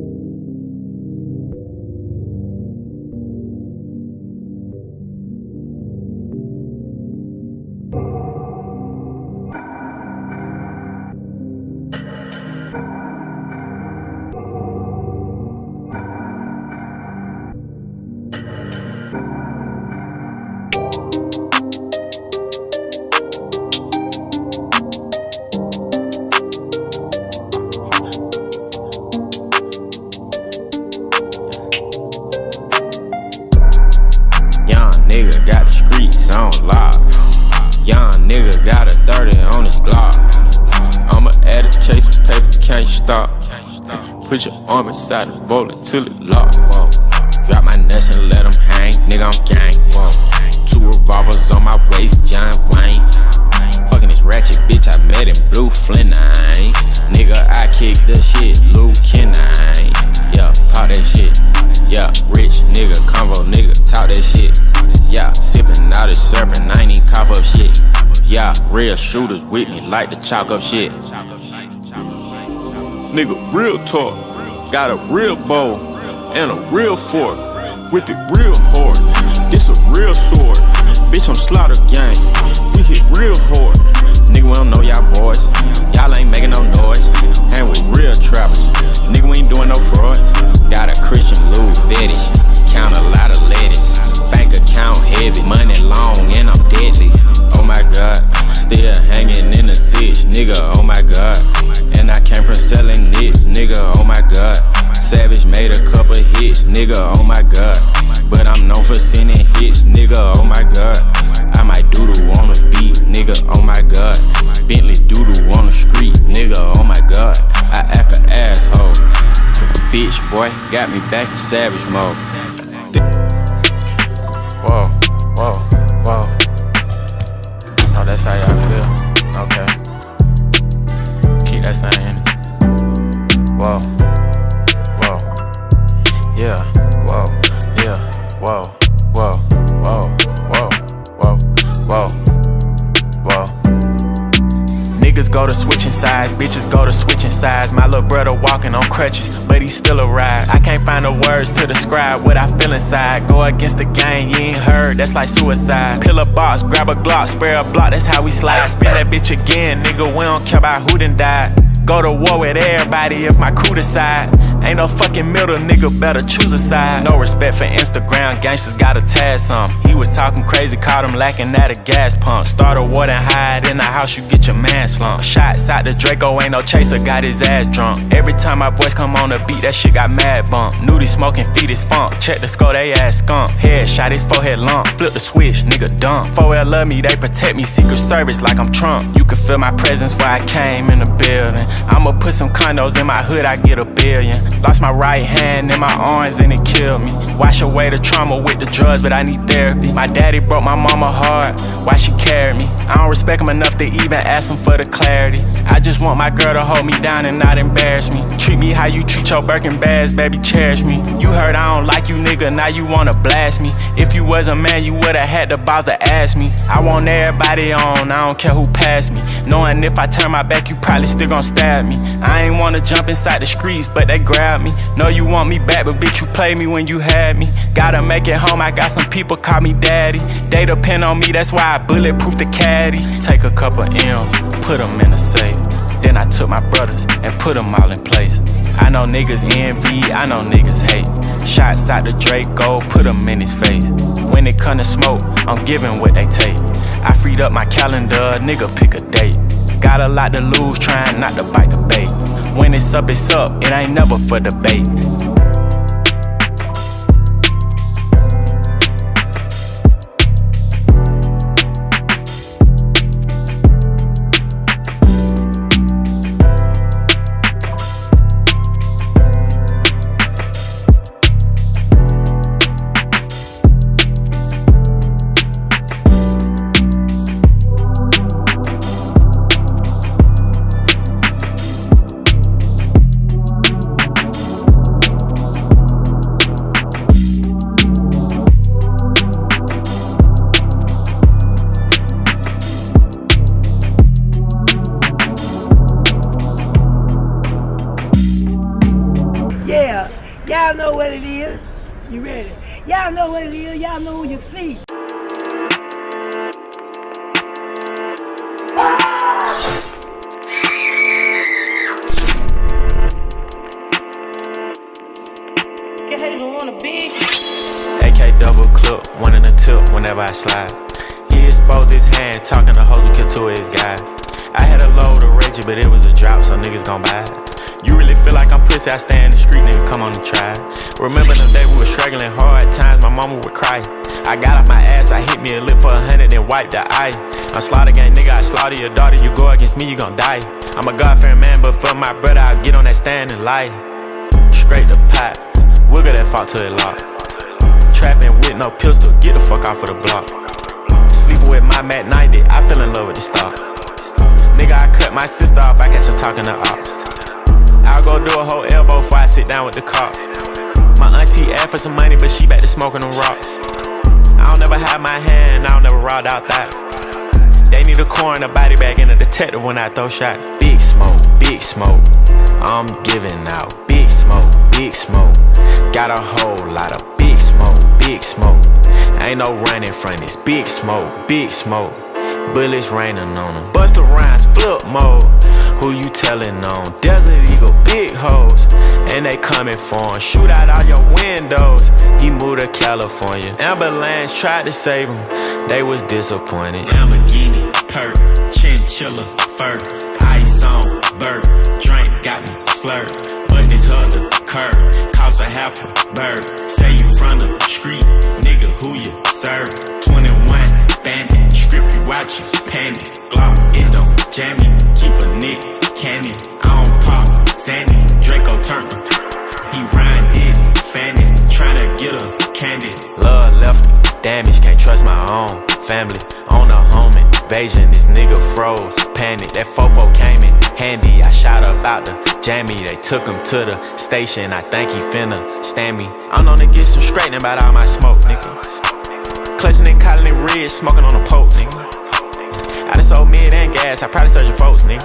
Nigga got the streets on lock. Young nigga got a 30 on his Glock. I'm an addict, chasing paper, can't stop. Put your arm inside the bullet till it lock. Whoa. Drop my nuts and let them hang. Nigga, I'm gang. Whoa. 2 revolvers on my waist, John Wayne. Fucking this ratchet bitch I met in Blue Flint. Nigga, I kick the shit, Luke Kenine. Yeah, pop that shit. Yeah, rich nigga, convo nigga, talk that shit. Yeah, sippin' out of serpent, I ain't even cough up shit. Yeah, real shooters with me, like to chalk up shit. Nigga, real talk, got a real bow and a real fork. Whip it real hard, this a real sword. Bitch, I'm slaughter gang, we hit real hard. Nigga, we don't know y'all boys, y'all ain't making no noise. Hang with real trappers, nigga, we ain't doing no frauds. Got a Christian Louis fetish, count a lot of lettuce. Bank account heavy, money long and I'm deadly. Oh my god, still hanging in the sitch, nigga, oh my god. And I came from selling this, nigga, oh my god. Savage made a couple hits, nigga, oh my god. But I'm known for sending hits, nigga, oh my god. I might doodle on the beat, nigga, oh my god. Bentley doodle on the street, nigga, oh my god. I act an asshole. Bitch, boy, got me back in savage mode. Whoa, whoa, whoa. Oh, that's how y'all feel? Okay. Keep that same energy. Whoa, whoa, yeah, whoa, yeah, whoa, whoa, whoa, whoa, whoa, whoa, whoa. Niggas go to switching sides, bitches go to switching sides. My little brother walking on crutches, but he's still a ride. I can't find the words to describe what I feel inside. Go against the gang, you ain't heard, that's like suicide. Pill a box, grab a Glock, spray a block, that's how we slide. Spin that bitch again, nigga, we don't care about who done died. Go to war with everybody if my crew decide. Ain't no fucking middle, nigga, better choose a side. No respect for Instagram, gangsters gotta tag some. He was talking crazy, caught him lacking at a gas pump. Start a war and hide in the house, you get your man slumped. Shots out the Draco, ain't no chaser, got his ass drunk. Every time my voice come on the beat, that shit got mad bump. Nudie smoking, feet his funk. Check the score, they ass skunk. Head shot, his forehead lump. Flip the switch, nigga dumb. 4L love me, they protect me, Secret Service like I'm Trump. You can feel my presence where I came in the building. I'ma put some condos in my hood, I get $1 billion. Lost my right hand in my arms and it killed me. Wash away the trauma with the drugs, but I need therapy. My daddy broke my mama hard, why she carried me? I don't respect him enough to even ask him for the clarity. I just want my girl to hold me down and not embarrass me. Treat me how you treat your Birkin bags, baby, cherish me. You heard I don't like you, nigga, now you wanna blast me. If you was a man, you would've had to bother ask me. I want everybody on, I don't care who passed me. Knowing if I turn my back, you probably still gon' stab me. I ain't wanna jump inside the streets, but they grab me. Know you want me back, but bitch, you played me when you had me. Gotta make it home, I got some people call me daddy. They depend on me, that's why I bulletproof the caddy. Take a couple M's, put them in a safe. Then I took my brothers and put them all in place. I know niggas envy, I know niggas hate. Shots out the Draco, put them in his face. When it come to smoke, I'm giving what they take. I freed up my calendar, nigga pick a date. Got a lot to lose, trying not to bite the bait. When it's up, it ain't never for debate. Y'all know what it is. You ready? Y'all know what it is. Y'all know who you see. AK double clip, one in the tip whenever I slide. He exposed his hand, talking to hoes who killed two of his guys. I had a load of Reggie, but it was a drought, so niggas gon' buy it. You really feel like I'm pussy, I stay in the street, nigga, come on and try it. Remember the day we was struggling hard, times my mama would cry. I got off my ass, I hit me a lip for 100 and wiped the eye. I'm slaughter gang, nigga, I slaughter your daughter, you go against me, you gon' die. I'm a God-fearing man, but for my brother, I'll get on that stand and lie. Straight the pot, wiggle that fault till it lock. Trapping with no pistol, get the fuck off of the block. Sleeping with my Mac 90, I fell in love with the stock. Nigga, I cut my sister off, I catch her talking to ops. I'll go do a whole elbow before I sit down with the cops. My auntie asked for some money, but she back to smoking them rocks. I don't never hide my hand, I don't never ride out that. They need a coroner, body bag, and a detective when I throw shots. Big smoke, I'm giving out. Big smoke, got a whole lot of big smoke. Ain't no running from this. Big smoke. Bullets raining on them. Busta Rhymes, flip mode. Who you telling on? Desert Eagle, big hoes, and they coming for him. Shoot out all your windows. He moved to California. Ambulance tried to save him, they was disappointed. Lamborghini, perk, chinchilla, fur, ice on, bird, drink got me slurred, but this other curb cost a half a bird. Say you from the street, nigga, who you serve? 21 bandit, strip you out your panties. Glock, it don't jam me, keep a nick candy. I don't pop, Sandy, Draco Turner. He rhyme it, fanny, tryna get a candy. Love left me damaged, can't trust my own family. On a home invasion, this nigga froze, panic. That fofo came in handy, I shot up out the jammy. They took him to the station, I think he finna stand me. I'm on to get some straightening about all my smoke, nigga. Clutching and calling it red, smoking on a poke, nigga. I done sold mid and gas, I probably searching folks, nigga.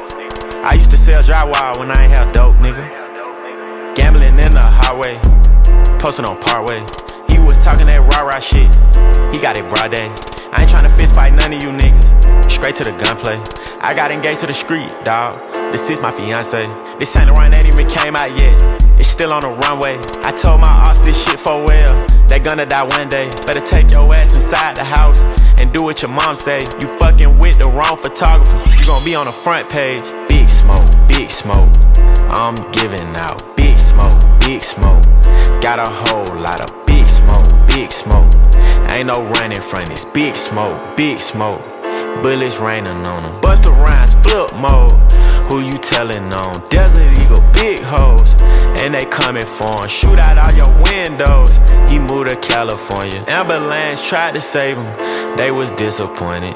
I used to sell drywall when I ain't have dope, nigga. Gambling in the highway, posted on Parkway. He was talking that rah-rah shit, he got it broad day. I ain't tryna fist fight none of you niggas, straight to the gunplay. I got engaged to the street, dawg. This is my fiance. This ain't the run that even came out yet, it's still on the runway. I told my ops this shit for well, they gonna die one day. Better take your ass inside the house and do what your mom say. You fucking with the wrong photographer, you gon' be on the front page. Big smoke, I'm giving out. Big smoke, got a whole lot of big smoke. Ain't no running from this. Big smoke, bullets raining on them. Busta Rhymes, flip mode. Who you telling on? Desert Eagle, big hoes, and they coming for him. Shoot out all your windows. He moved to California. Ambulance tried to save him, they was disappointed.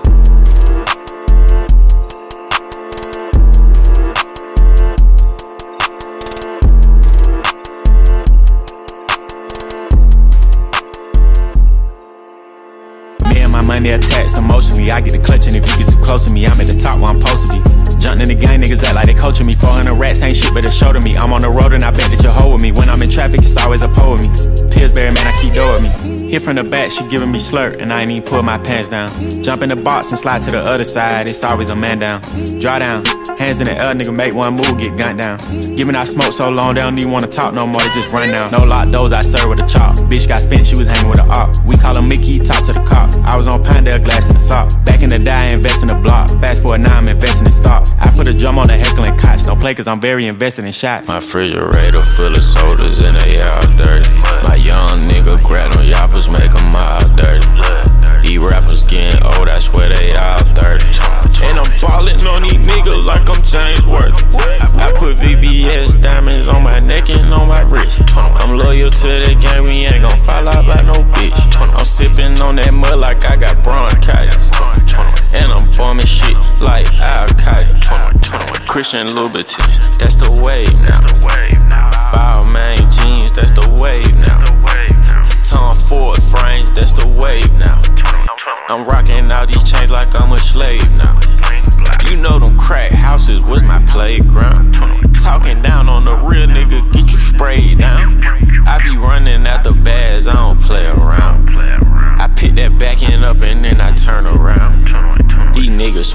Money attached emotionally, I get the clutching if you get too close to me. I'm at the top where I'm supposed to be. Jumping in the gang, niggas act like they coaching me. 400 rats ain't shit but a show to me. I'm on the road and I bet that you'll hold with me. When I'm in traffic, it's always a pole with me. Pillsbury, man, I keep dough with me. Hit from the back, she giving me slurp, and I ain't even pull my pants down. Jump in the box and slide to the other side, it's always a man down. Draw down, hands in the air, nigga, make one move, get gunned down. Giving out smoke so long, they don't even wanna talk no more, they just run down. No lock doors, I serve with a chop. Bitch got spent, she was hanging with a op. We call him Mickey, talk to the cops. I was on Pinedale, glass in the sock. Back in the day, I invest in the block. Fast forward now, I'm investing in stocks. I put a drum on the heckling cots. Don't play cause I'm very invested in shots. My refrigerator full of sodas and they all dirty. My young nigga grab them yappers, make them all dirty. These rappers getting old, I swear they all 30. And I'm ballin' on these niggas like I'm James Worth. I put VVS diamonds on my neck and on my wrist. I'm loyal to the game, we ain't gon' fall out by no bitch. I'm sippin' on that mud like I got bronchitis. And I'm bombing shit like Al-Qaeda. Christian Louboutins, that's the wave now. Balmain jeans, that's the wave now. Tom Ford frames, that's the wave now. I'm rocking all these chains like I'm a slave now. You know them crack houses was my playground. Talking down on the real nigga, get you sprayed down.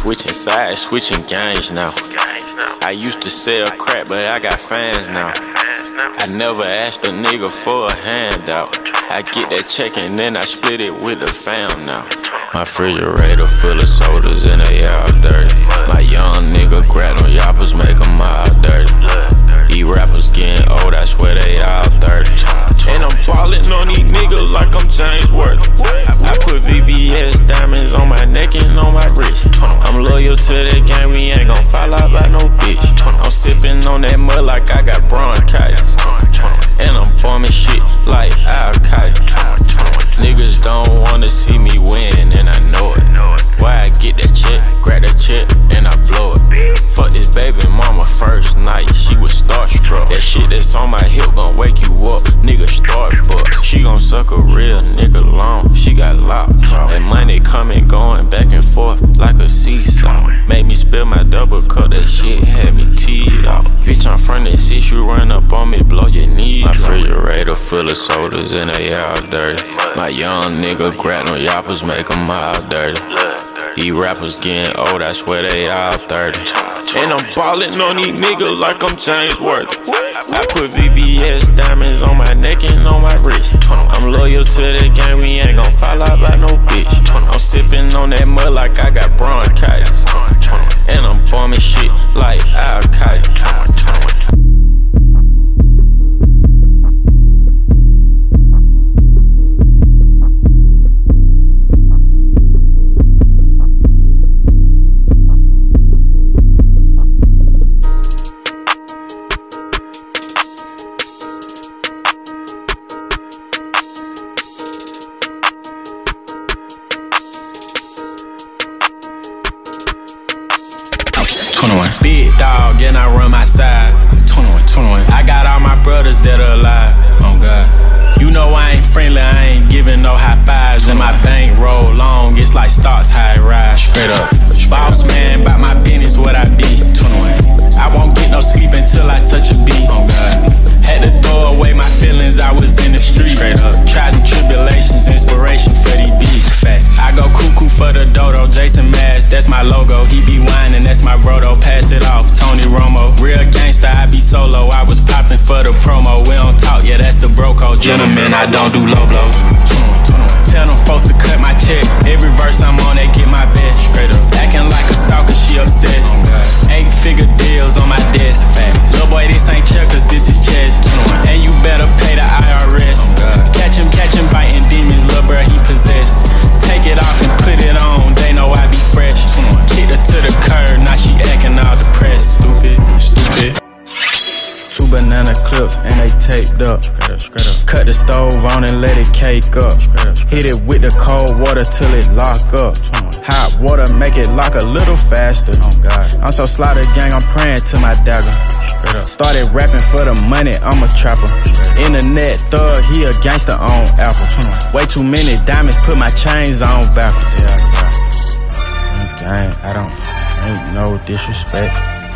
Switching sides, switching gangs now. I used to sell crack, but I got fans now. I never asked a nigga for a handout. I get that check and then I split it with the fam now. My refrigerator full of sodas and they all dirty. My young nigga grab them yappers, make them all dirty. These rappers getting old, I swear they all 30. And I'm ballin' on these niggas like I'm James Worth. I put VVS diamonds on my neck and on my wrist. I'm loyal to that game, we ain't gon' fall out by no bitch. I'm sippin' on that mud like I got bronchitis. And I'm bombing shit like Al-Qaeda. Niggas don't wanna see me win, and I know it. Why I get that check, grab that check, and I blow it. Fuck this baby mama first night, she was starstruck. That shit that's on my hip gon' wake you up, nigga Starbucks. She gon' suck a real nigga long, she got locked. That money coming, going back and forth like a seesaw. Made me spill my double cup, that shit had me teed off. Bitch, I'm from that shit, you run up on me, blow your knees. My refrigerator full of sodas and they all dirty. My young nigga grab them yappers, make them all dirty. These rappers getting old, I swear they all 30. And I'm ballin' on these niggas like I'm James Worth. I put VVS diamonds on my neck and on my wrist. I'm loyal to that game, we ain't gon' fall out by no bitch. I'm sippin' on that mud like I got bronchitis. And I'm bombing shit like Al-Qaeda. Big dog, and I run my side. 21. I got all my brothers that are alive. Oh God. You know I ain't friendly, I ain't giving no high fives. And my bank roll long, it's like stocks high rise. Straight up. Boss man, bout my business, what I be. 21. I won't get no sleep until I touch a beat. Oh God. Had to throw away my feelings, I was in the street. Straight up. Trials and tribulations, inspiration for these beats. Facts. I go cuckoo for the dodo, Jason Mass, that's my logo. He be whining, that's my brodo, pass it off, Tony Romo. Real gangsta, I be solo, I was popping for the promo. We don't talk, yeah, that's the bro code. Gentlemen, I don't do low blows. Tell them folks to cut my check. Every verse I'm on, they get my best. Straight up. Acting like a stalker, she obsessed. 8-figure deals on my desk. Little boy, this ain't checkers, this is chess. And you better pay the IRS. Catch him fighting demons, little bro, he possessed. Take it off and put it on, they know I be fresh. Kicked her to the curb, now she acting all depressed. Stupid. 2 banana clips and they taped up. Cut the stove on and let it cake up. Hit it with the cold water till it lock up. Hot water make it lock a little faster. I'm so slaughter gang, I'm praying to my dagger. Started rapping for the money, I'm a trapper. Internet thug, he a gangster on Apple. Way too many diamonds, put my chains on backwards. Gang, I don't ain't no disrespect.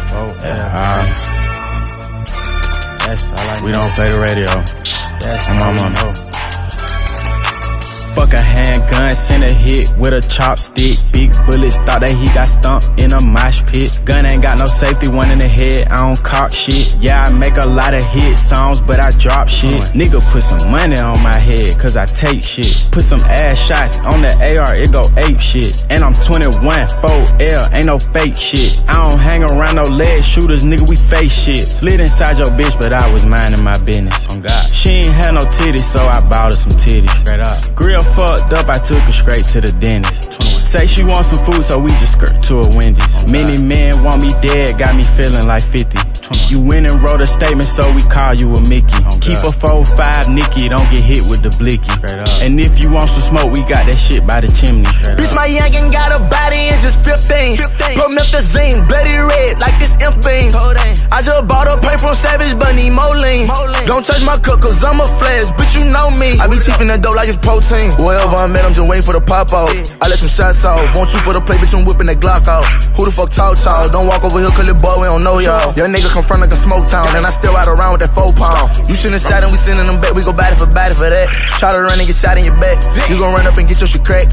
That's all I know. We don't play the radio. That's my mama. Fuck a handgun, send a hit with a chopstick. Big bullets, thought that he got stumped in a mosh pit. Gun ain't got no safety, one in the head, I don't cock shit. Yeah, I make a lot of hit songs, but I drop shit. Nigga put some money on my head, cause I take shit. Put some ass shots on the AR, it go ape shit. And I'm 21, 4L, ain't no fake shit. I don't hang around no leg shooters, nigga, we face shit. Slid inside your bitch, but I was minding my business. Oh God. She ain't had no titties, so I bought her some titties. Straight up. Grill fucked up, I took her straight to the dentist. Say she wants some food, so we just skirt to a Wendy's. Many men want me dead, got me feeling like 50. You went and wrote a statement, so we call you a Mickey. Keep a 4-5 Nicky, don't get hit with the blicky. And if you want some smoke, we got that shit by the chimney. Bitch, my youngin' got a body and just 15. Promethazine, bloody red, like this imp beam. I just bought a paint from Savage, but need more lean. Don't touch my cook, cause I'm a flash, bitch, you know me. I be chiefin' the dough like it's protein. Wherever I'm at, I'm just waiting for the pop off. I let some shots off, want you for the play, bitch, I'm whipping that Glock off. Who the fuck talk y'all? Don't walk over here, cause the boy, we don't know y'all. Young nigga come from like a smoke town, and I still ride around with that 4 pound. You shouldn't shot and we sending them back, we go body for that. Try to run and get shot in your back, you gon' run up and get your shit cracked.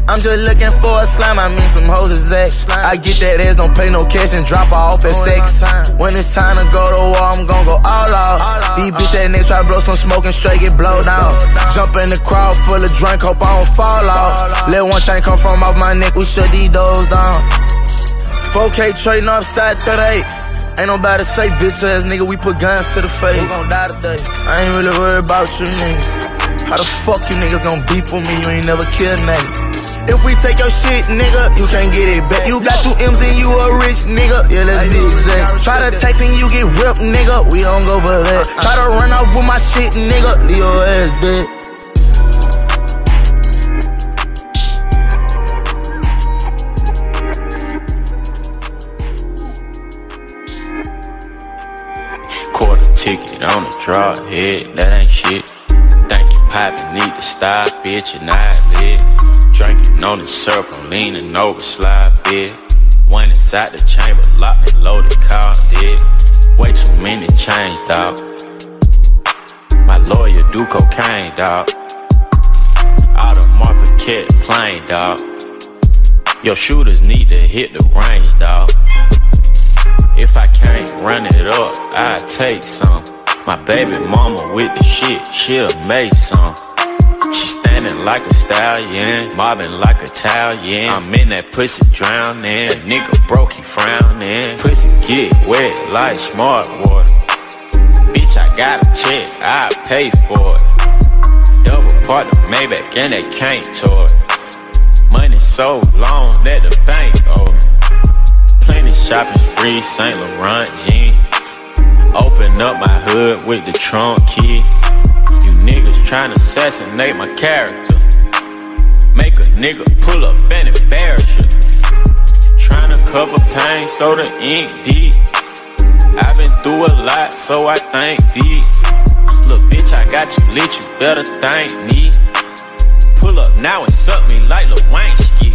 I'm just looking for a slime, I mean some hoes is X. I get that ass, don't pay no cash and drop her off at sex. When it's time to go to war, I'm gon' go all out. These bitch ass niggas try to blow some smoke and straight get blowed down. Jump in the crowd full of drink, hope I don't fall out. Let one chain come from off my neck, we shut these doors down. 4K trading upside 38. Ain't nobody say bitch ass nigga, we put guns to the face. We gon' die today. I ain't really worried about you niggas. How the fuck you niggas gon' beef with me? You ain't never killed nigga. If we take your shit, nigga, you can't get it back. You got 2 M's and you a rich nigga. Yeah, let's be exact. Try to text and you get ripped, nigga. We don't go for that. Try to run off with my shit, nigga. Leave your ass dead. Quarter ticket on the draw head, that ain't shit. Think you poppin', need to stop, bitch, you're not lit. Drinking on the syrup, I'm leaning over, slide bit. One inside the chamber, locked and loaded, car dead. Way too many chains, dawg. My lawyer do cocaine, dawg. Out of Marquette plane, dawg. Your shooters need to hit the range, dawg. If I can't run it up, I take some. My baby mama with the shit, she'll make some. She standing like a stallion, mobbing like Italian. I'm in that pussy drowning, that nigga broke, he frowning. Pussy get wet like smart water. Bitch, I got a check, I pay for it. Double part the Maybach and that can't toy. Money so long that the bank owe me. Plenty shopping spree, St. Laurent jeans. Open up my hood with the trunk key. You niggas tryna assassinate my character. Make a nigga pull up and embarrass you. Tryna cover pain so the ink deep. I've been through a lot, so I think deep. Look, bitch, I got you lit, you better thank me. Pull up now and suck me like Lil Wayne ski.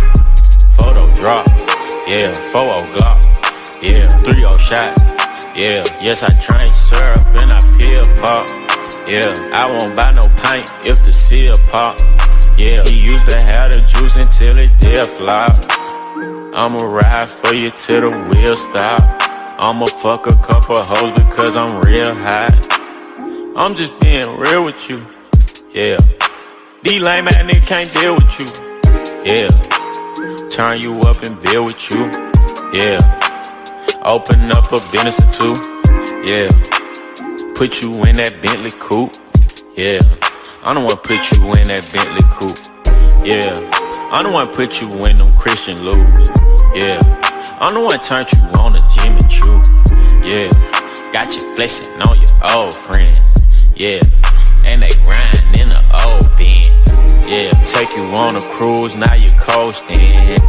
Photo drop, yeah, 4-0 Glock, yeah, 3-0 shots, yeah. Yes, I drank syrup and I peel pop. Yeah, I won't buy no paint if the seal pop. Yeah, he used to have the juice until it did flop. I'ma ride for you till the wheel stop. I'ma fuck a couple hoes because I'm real hot. I'm just being real with you. Yeah, these lame ass niggas can't deal with you. Yeah, turn you up and build with you. Yeah, open up a business or two. Yeah. Put you in that Bentley coupe, yeah. I don't wanna put you in that Bentley coupe, yeah. I don't wanna put you in them Christian Louis, yeah. I don't wanna turn you on a Jimmy Choo, yeah. Got you flexing on your old friends, yeah. And they riding in the old Benz, yeah. Take you on a cruise, now you coasting.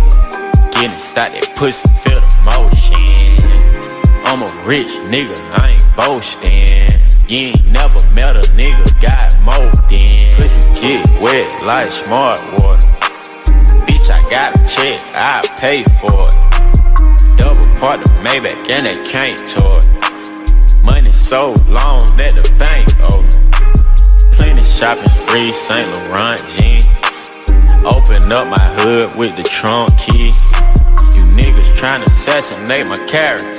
Get inside that pussy, feel the motion. I'm a rich nigga, I ain't boasting. You ain't never met a nigga, got more than. Pussy get wet like smart water. Bitch, I got a check, I pay for it. Double part the Maybach and that can't toy. Money so long that the bank owe me. Plenty shopping spree, St. Laurent jeans. Open up my hood with the trunk key. You niggas tryna assassinate my character.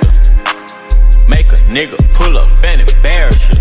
Make a nigga pull up and embarrass you.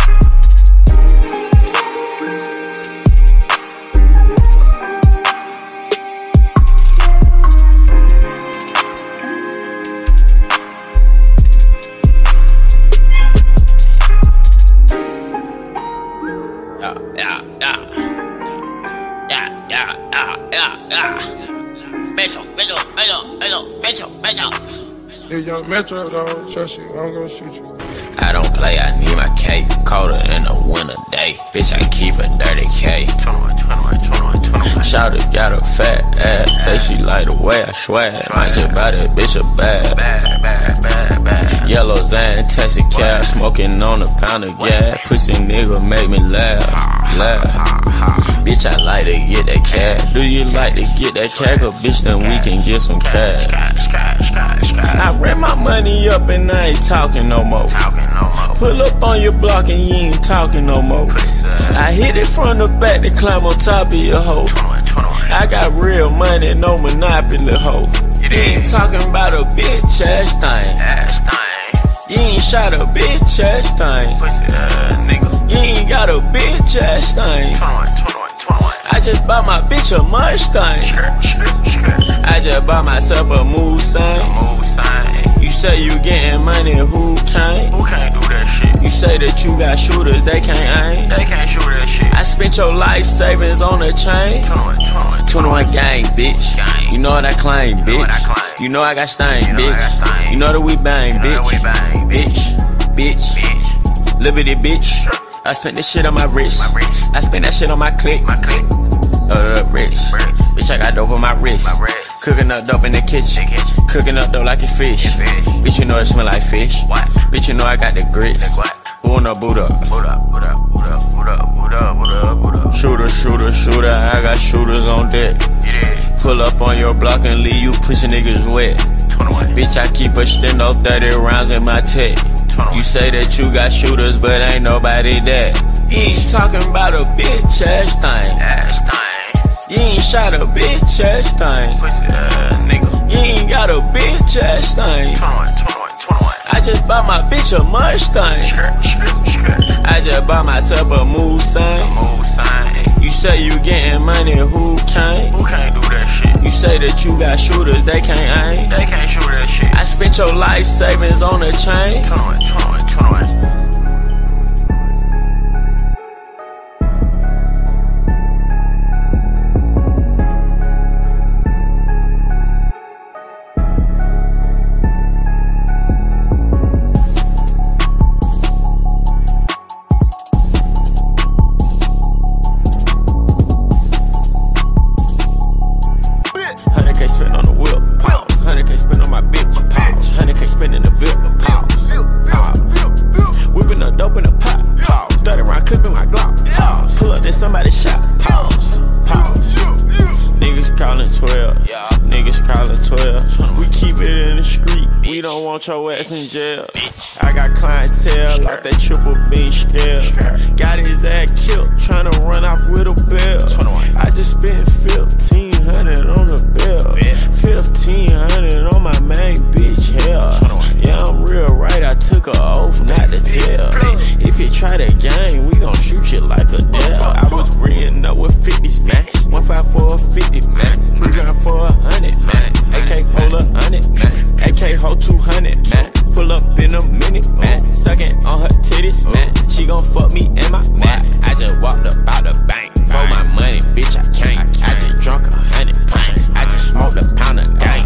If young Metro don't trust you, I'm gonna shoot you. I don't play, I need my cake. Colder in a winter day. Bitch, I keep a dirty K. 21. Shawty got a fat ass. Say she like the way I swag. Might just buy that bitch a bag. Yellow Zan, Texas cab. Smoking on a pound of gas. Pussy nigga make me laugh. Bitch, I like to get that cash. Do you like to get that cash? Or bitch, then we can get some cash. I ran my money up and I ain't talking no more. Pull up on your block and you ain't talking no more. I hit it from the back to climb on top of your hoe. I got real money, no monopoly, hoe. You ain't talking about a bitch ass thing. You ain't shot a bitch ass thing. You ain't got a bitch ass thing. I just bought my bitch a Mustang. I just bought myself a Mustang. You say you getting money, who can't? Who can't do that shit? You say that you got shooters, they can't aim. They can't shoot that shit. I spent your life savings on a chain. 21 gang, bitch. You know what I claim, bitch. You know I got stain, bitch. You know that we bang, bitch. Bitch. Liberty, bitch. I spent this shit on my wrist. I spent that shit on my click. Rich. Bitch, I got dope on my wrist. Cooking up dope in the kitchen. Cooking up dope like a fish. Bitch, you know it smell like fish. Bitch, you know I got the grits. Uno, boot up. Shooter, shooter, shooter. I got shooters on deck. Pull up on your block and leave you pussy niggas wet. Bitch, I keep a steno 30 rounds in my tech. You say that you got shooters, but ain't nobody dead. You ain't talking about a bitch ass thing. You ain't shot a bitch ass thing. You ain't got a bitch ass thing. I just bought my bitch a Mustang. I just bought myself a Mustang. You say you getting money, who can't? Who can't do that shit? You say that you got shooters, they can't aim. They can't shoot that shit. I spent your life savings on a chain. 21. Your ass in jail. I got clientele like that triple beam scale. Got his ass killed tryna run off with a bell. I just spent 1,500 on the bill. 1,500 on my main bitch hell. Yeah, I'm real right, I took a oath not to tell. If you try that game, we gon' shoot you like a devil. I was reading up with 50s, man. 1.5 for a 50, man. 3 grand for 100, man. AK hold 100, man. AK hold 200, man. Pull up in a minute, man. Sucking on her titties, man. She gon' fuck me in my man. I just walked up out the bank. For my money, bitch, I can't. I just drunk 100 pints. I just smoked a pound of dank.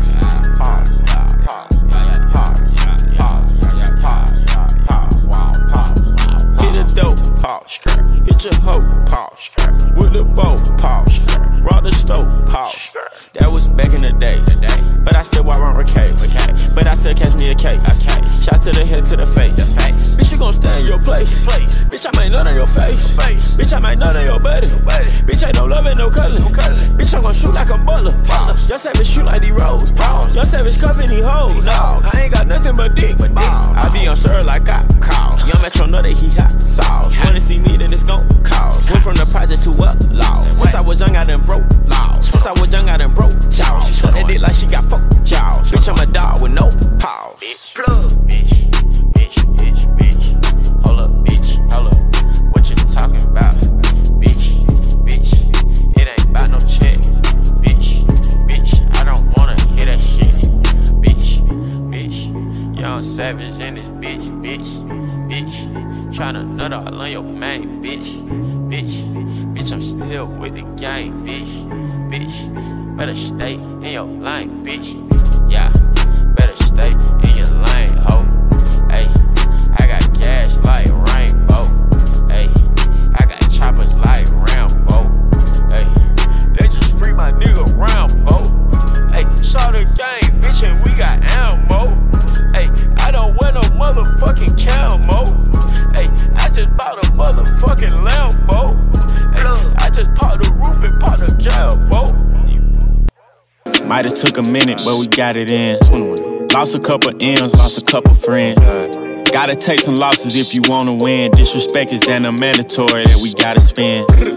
Hit a dope, pause. Hit your hoe, pause. With the bow, pause. Rock the stove, pause. That was back in the day. But I still walk around with cake. But I still catch me a case. Shots to the head, to the face. Bitch, you gon' stay in your place. Bitch, I might nut on your face. Bitch, I might nut on your buddy. Bitch, ain't no loving, no cuddling. Bitch, I'm gon' shoot like a butler. Your savage shoot like these rolls. Your savage cuffin' these hoes. No, I ain't got nothing but dick. I be on sir like I call. Young Metro know that he hot sauce. Wanna see me, then it's gon' cause. Went from the project to up law. Since I was young, I done broke laws. Since I was young, I done broke jaws. She suck that dick like she got fuck jaws. Bitch, I'm a dog with no pause. Bitch, hold up, bitch, hold up. What you talking about? Bitch, it ain't about no check. Bitch, I don't wanna hear that shit. Bitch, young savage in this bitch. Tryna nut all on your main, bitch, I'm still with the gang, bitch, better stay in your lane, bitch, yeah, better stay in your lane, ho, ayy, I got cash like rainbow, ayy, I got choppers like Rambo, ayy, they just free my nigga Rambo, ayy, saw the game, bitch, and we got ammo, ayy, I don't wear no motherfucking camo. Hey, I just bought a motherfucking Lambo. Hey, I just popped the roof and popped the jabbo. Might have took a minute, but we got it in. Lost a couple M's, lost a couple friends. Gotta take some losses if you wanna win. Disrespect is then a mandatory that we gotta spend.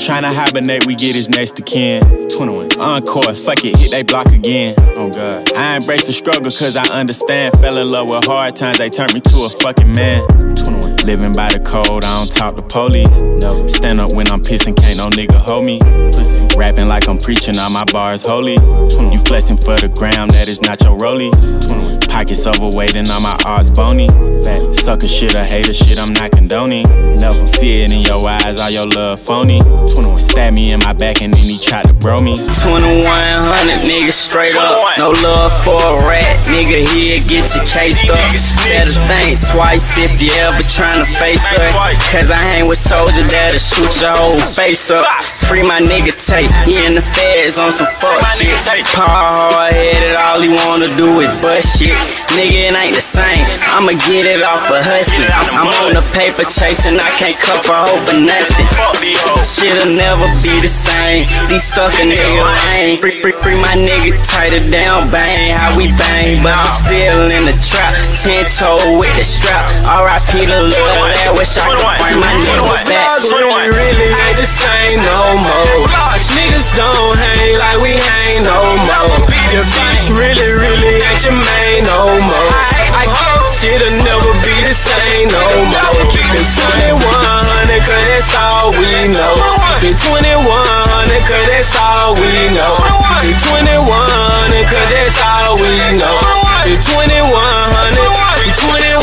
tryna hibernate, we get his next to kin. 21. Encore, fuck it, hit they block again. Oh God. I embrace the struggle cause I understand. Fell in love with hard times, they turned me to a fucking man. 21. Living by the code, I don't talk to police. No. Stand up when I'm pissing, can't no nigga hold me. Pussy. Rapping like I'm preaching, all my bars holy. 21. You flexing for the gram, that is not your rollie. 21. Pockets overweight and all my odds bony. Fat. Sucker shit or hater shit, I'm not condoning. Never. See it in your eyes, all your love phony. 21. Stab me in my back and then he tried to bro me. 2100 niggas straight up. No love for a rat, nigga, he'll get you cased up. Better think twice if you ever tryna face her. Cause I hang with soldiers that'll shoot your whole face up. Free my nigga Tate, he in the feds on some fuck shit. Paul hard-headed, all he wanna do is bust shit. Nigga, it ain't the same, I'ma get it off of hustling. I'm on the paper chasing, I can't cuff a hoe for nothing. Shit'll never be the same, these sucker niggas lame. Free my nigga tighter down, bang, how we bang. But I'm still in the trap, 10-toe with the strap. R.I.P. the little that, wish I could bring my nigga back. Really ain't the same no more. Niggas don't hang like we hang no more. Your bitch really ain't your main no more. I guess shit'll never be the same no more. Keep it 2100 cause that's all we know. Keep it 2100 cause that's all we know. Keep it 2100 cause that's all we know. Keep it 2100, keep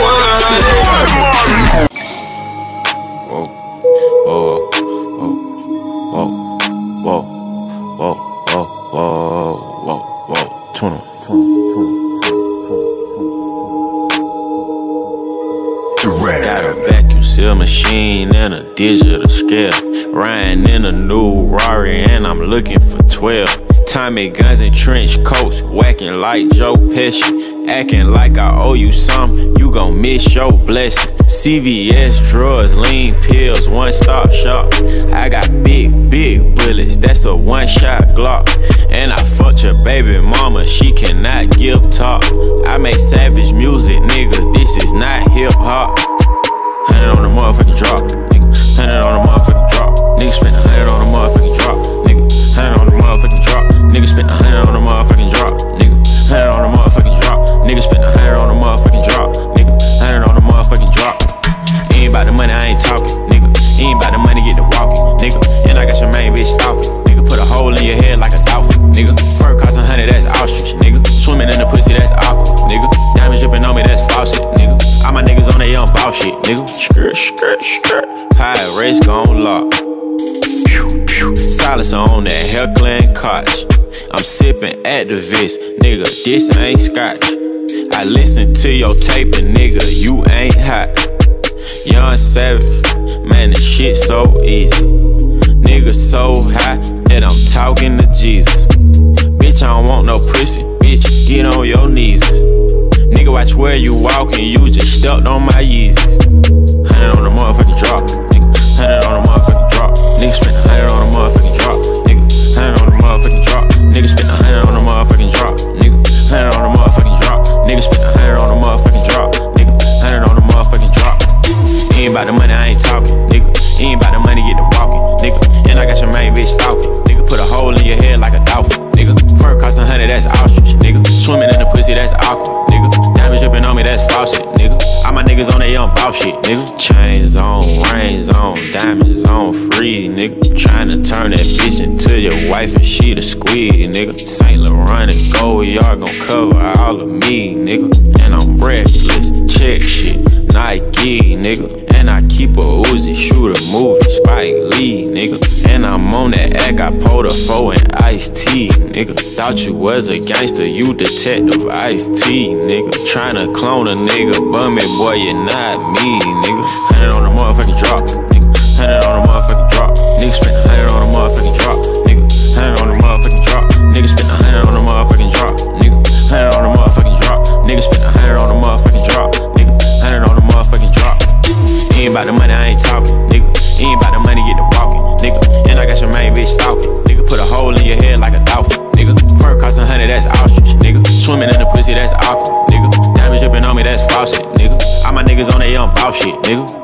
2100. Got a vacuum seal machine and a digital scale. Riding in a new Rari and I'm looking for 12. Tommy guns and trench coats, whacking like Joe Pesci. Acting like I owe you something, you gon' miss your blessing. CVS drugs, lean pills, one-stop shop. I got big bullets, that's a one-shot Glock. And I fucked your baby mama, she cannot give top. I make savage music, nigga, this is not hip-hop. 100 on the motherfucking drop, nigga. 100 on the motherfucking drop. Nigga spent 100 on the motherfucking drop, nigga. 100 on the motherfucking drop. Nigga spent 100 on the motherfucking drop, nigga. 100 on the motherfucking drop. Nigga spent 100 on the motherfucking drop, nigga. 100 on the motherfucking drop. Ain't about the money, I ain't talking, nigga. Ain't about the money, get to walking, nigga. And I got your main bitch stalking, nigga. Put a hole in your head like a dolphin, nigga. Fur cost 100, that's ostrich, nigga. Swimming in the pussy, that's aqua, nigga. Diamonds dripping on me, that's faucet, nigga. All my niggas on they young boss shit, nigga. Skirt. Pirates gon' lock. Silence on that heckling cottage. I'm sipping Activist, nigga, this ain't scotch. I listen to your tape and nigga, you ain't hot. Young Savage, man, this shit so easy. Nigga so high that I'm talking to Jesus. Bitch, I don't want no pussy, bitch, get on your knees. Nigga, watch where you walking, you just stepped on my Yeezys. 100 on the motherfucking drop, nigga. 100 on the motherfucking drop. Nigga spent 100 on the motherfucking drop, nigga. 100 on the motherfucking drop. Nigga spent 100 on the motherfucking drop, nigga. 100 on the motherfucking drop. Nigga spent 100 on the motherfucking drop, nigga. 100 on the motherfucking drop. Ain't about the money, I ain't talking, nigga. Ain't about the money, get to walking, nigga. And I got your main bitch stalking, nigga. Put a hole in your head like a dolphin, nigga. Fur cost 100, that's ostrich, nigga. Swimming in the pussy, that's aqua, nigga. Diamonds dripping on me, that's faucet, nigga. All my niggas on they young boss shit, nigga. Chains on, rings on, diamonds on, free, nigga. Tryna turn that bitch into your wife and she the squeeze, nigga. St. Laurent and Gold Yard gon' cover all of me, nigga. And I'm reckless, check shit, Nike, nigga. And I keep a Uzi, shoot a movie, Spike Lee, nigga. And I'm on that act, I pulled a 4 and Ice-T, nigga. Thought you was a gangster, you detective Ice-T, nigga. Tryna clone a nigga, bummy boy, you're not me, nigga. 100 on the motherfucking drop, nigga. 100 on the motherfucking drop. Nigga spent 100 on the motherfucking drop, nigga. 100 on the motherfucking drop. Nigga spent 100 on the motherfucking drop, nigga. 100 on the motherfucking drop. Nigga spent 100 on the motherfucking drop, nigga. 100 on the motherfucking drop. Ain't about the money, I ain't talking, nigga. Ain't about the money, get to walking, nigga. And I got your main bitch stalking, nigga. Put a hole in your head like a dolphin, nigga. Fur cost 100, that's ostrich, nigga. Swimming in the pussy, that's aqua, nigga. Diamonds dripping on me, that's faucet, nigga. All my niggas on they young boss shit, nigga.